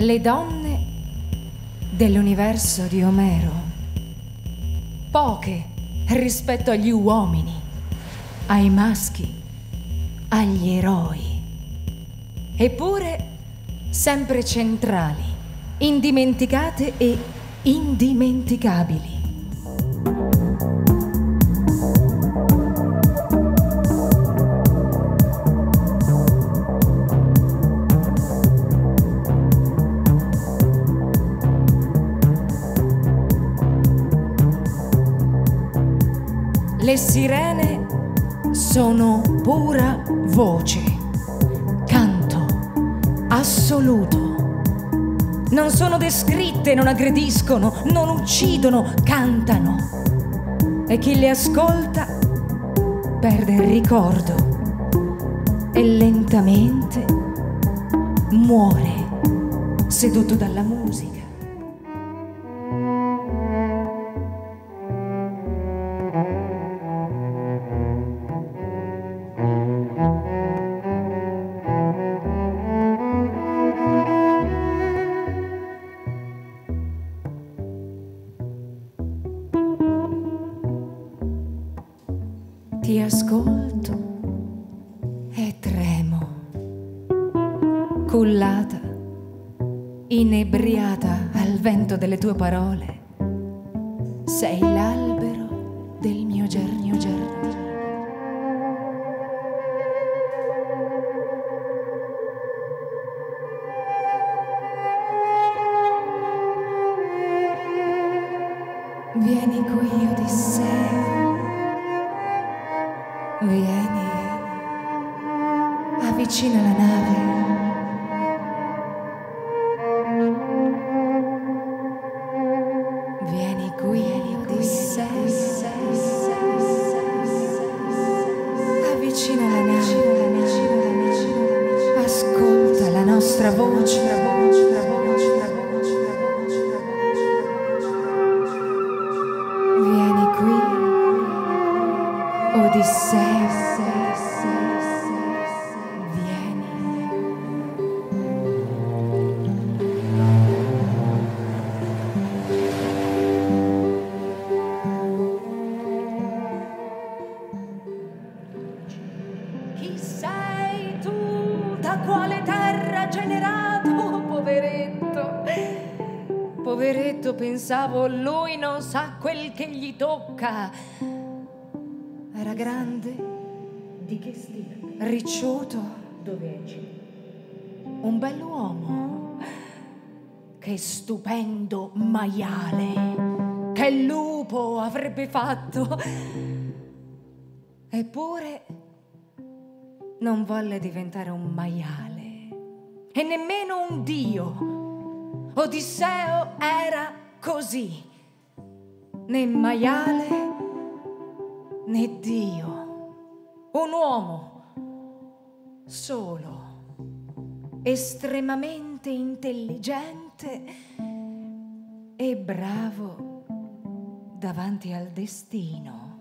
Le donne dell'universo di Omero, poche rispetto agli uomini, ai maschi, agli eroi, eppure sempre centrali, indimenticate e indimenticabili. Le sirene sono pura voce, canto assoluto. Non sono descritte, non aggrediscono, non uccidono, cantano. E chi le ascolta perde il ricordo e lentamente muore seduto dalla musica. Ti ascolto e tremo, cullata, inebriata al vento delle tue parole. Sei l'albero del mio giardino. Vieni qui, Odisseo. Vieni, avvicina la nave. Vieni qui, Odisseo. Avvicina la nave. Ascolta la nostra voce. Vieni qui, Odisseo. Chi sei tu? Da quale terra generato? Poveretto, poveretto, pensavo, lui non sa quel che gli tocca. Era grande, di che stile? ricciuto, Dove esci? un bell'uomo. Che stupendo maiale, che lupo avrebbe fatto. Eppure non volle diventare un maiale e nemmeno un dio. Odisseo era così, né maiale né dio, un uomo solo, estremamente intelligente e bravo davanti al destino.